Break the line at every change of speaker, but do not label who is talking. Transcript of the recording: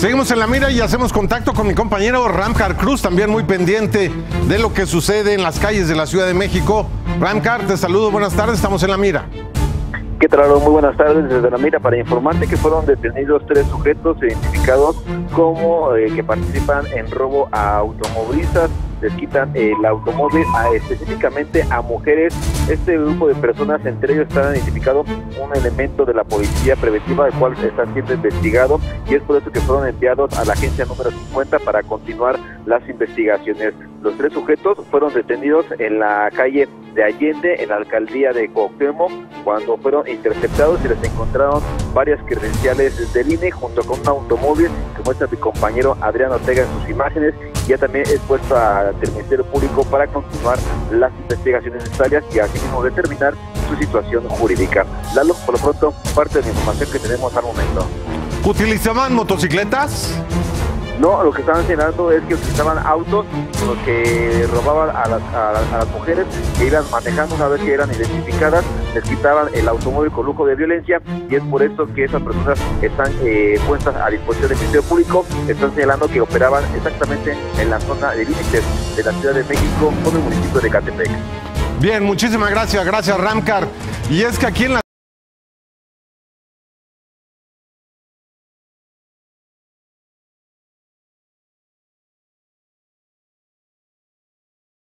Seguimos en la mira y hacemos contacto con mi compañero Ramcar Cruz, también muy pendiente de lo que sucede en las calles de la Ciudad de México. Ramcar, te saludo, buenas tardes, estamos en la mira.
¿Qué tal, Aaron? Muy buenas tardes desde la mira para informarte que fueron detenidos 3 sujetos identificados como que participan en robo a automovilistas. Les quitan el automóvil específicamente a mujeres. Este grupo de personas, entre ellos está identificado un elemento de la policía preventiva, el cual está siendo investigado, y es por eso que fueron enviados a la agencia número 50 para continuar las investigaciones. Los 3 sujetos fueron detenidos en la calle de Allende, en la alcaldía de Cuauhtémoc, cuando fueron interceptados y les encontraron varias credenciales del INE junto con un automóvil que muestra mi compañero Adrián Ortega en sus imágenes. Ya también es puesto al Ministerio Público para continuar las investigaciones necesarias y así mismo determinar su situación jurídica. Lalo, por lo pronto, parte de la información que tenemos al momento.
¿Utilizaban motocicletas?
No, lo que estaban señalando es que utilizaban autos con los que robaban a las mujeres que iban manejando. Una vez que eran identificadas, les quitaban el automóvil con lujo de violencia, y es por eso que esas personas están puestas a disposición del Ministerio Público. Están señalando que operaban exactamente en la zona de límites de la Ciudad de México con el municipio de Ecatepec.
Bien, muchísimas gracias, Ramcar. Y es que aquí en la